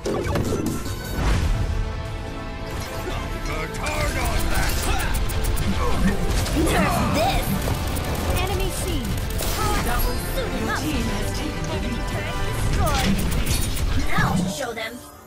This! Enemy seen! Double suit him up! Enemy turret destroyed! Now I'll show them!